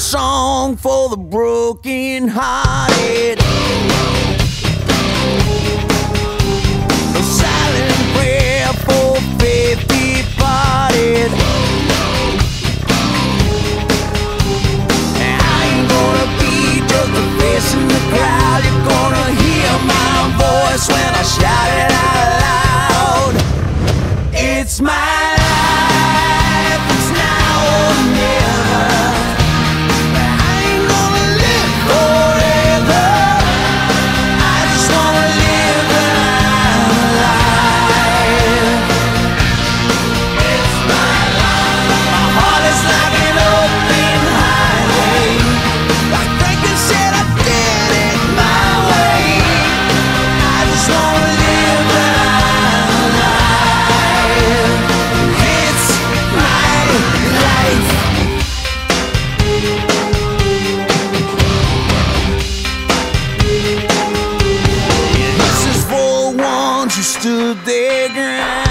song for the broken hearted, a silent prayer for faith departed. And I ain't gonna be just a face in the crowd. You're gonna hear my voice when I shout it out loud. It's my life, it's now or never. I ain't gonna live forever. I just wanna live when I'm alive. It's my life. My heart is like an open highway. Like Franklin said, I did it my way. I just wanna live when I'm alive. It's my life. This is for the ones who stood their ground.